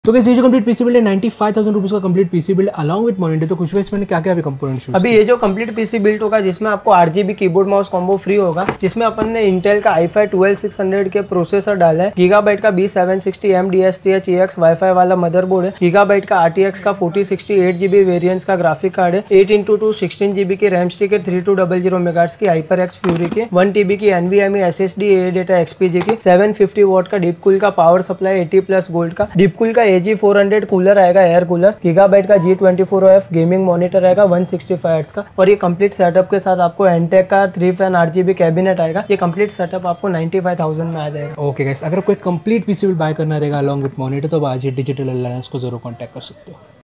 तो कैसे ये जो कंप्लीट पीसी बिल्ड है 95,000 रुपीज का complete PC build along with monitor. तो कुछ इसमें क्या क्या कंपोनेंट्स अभी ये जो कंप्लीट पीसी बिल्ड होगा जिसमें आपको 8GB keyboard mouse combo free होगा, जिसमें अपन ने इंटेल का i5 12600 के प्रोसेसर डाला है, गीगाबाइट का B760M DSTHEX वाईफाई वाला मदरबोर्ड है, गीगाबाइट का RTX का 4060 8GB वेरिएंट्स का ग्राफिक कार्ड है, 8x2 16GB की रैम स्टिक है, 3200 मेगाहर्ट्ज की HyperX फ्यूरी की, 1TB की NVMe SSD ADATA XPG की, 750 वॉट का डीपकूल का पावर सप्लाई 80+ गोल्ड का, डीपकूल का AG400 कूलर आएगा, एयर कूलर, गीगाबाइट का G24OF गेमिंग मॉनिटर आएगा 165 हर्ट्ज का, और ये कंप्लीट सेटअप के साथ आपको एनटेक का 3 फैन 8GB कैबिनेट आएगा। ये कंप्लीट सेटअप आपको 95,000 में आ जाएगा। ओके गाइस, अगर कोई कंप्लीट पीसी बिल्ड बाय करना रहेगा अलॉन्ग विद मॉनिटर तो आज डिजिटल अलायंस को जरूर कांटेक्ट कर सकते हो।